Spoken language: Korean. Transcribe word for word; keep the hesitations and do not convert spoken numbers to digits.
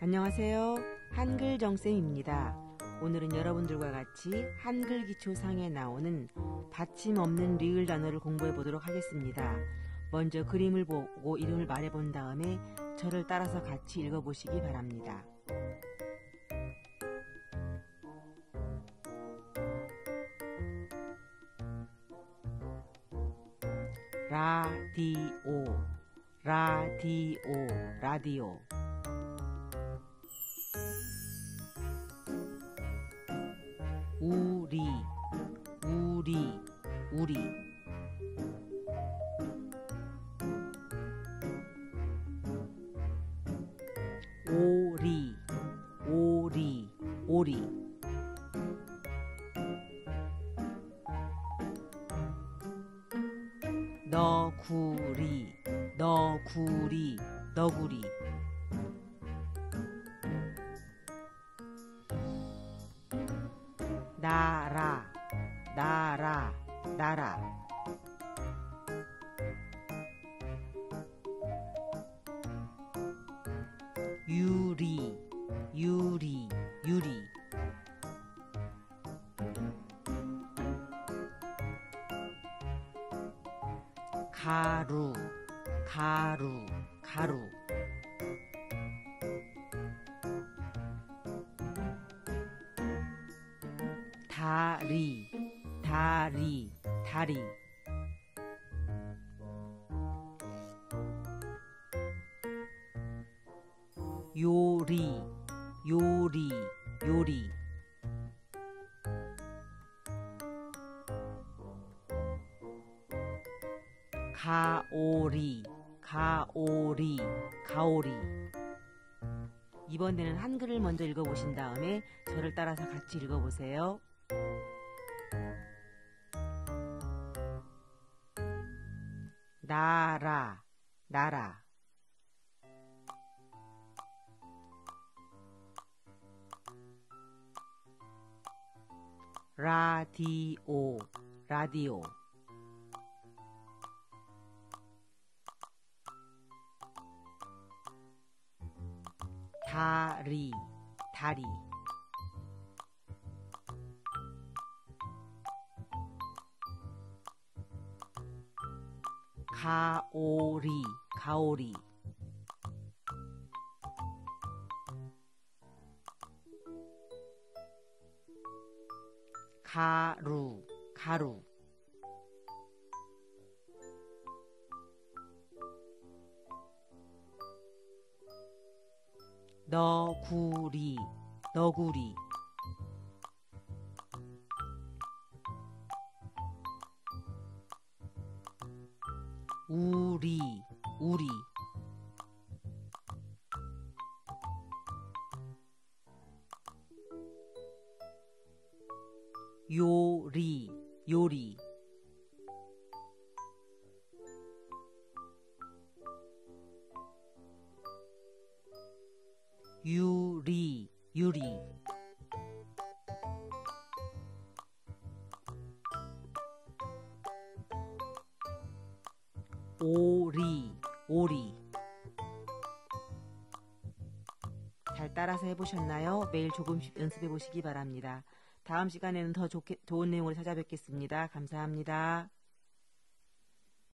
안녕하세요. 한글 정쌤입니다. 오늘은 여러분들과 같이 한글 기초상에 나오는 받침 없는 리을 단어를 공부해 보도록 하겠습니다. 먼저 그림을 보고 이름을 말해 본 다음에 저를 따라서 같이 읽어 보시기 바랍니다. 라디오, 라디오, 라디오. 우리, 우리, 우리. 오리, 오리, 오리. 너구리, 너구리, 너구리. 나라, 나라, 나라. 유리, 유리, 유리. 가루, 가루, 가루. 다리, 다리, 다리. 요리, 요리, 요리. 가오리, 가오리, 가오리. 이번에는 한글을 먼저 읽어보신 다음에 저를 따라서 같이 읽어보세요. 나라, 나라. 라디오, 라디오. 다리, 다리. 가오리, 가오리. 가루, 가루. 너구리, 너구리. 우리, 우리. 요리, 요리. 유리, 유리. 오리, 오리. 잘 따라서 해보셨나요? 매일 조금씩 연습해 보시기 바랍니다. 다음 시간에는 더 좋게, 좋은 내용으로 찾아뵙겠습니다. 감사합니다.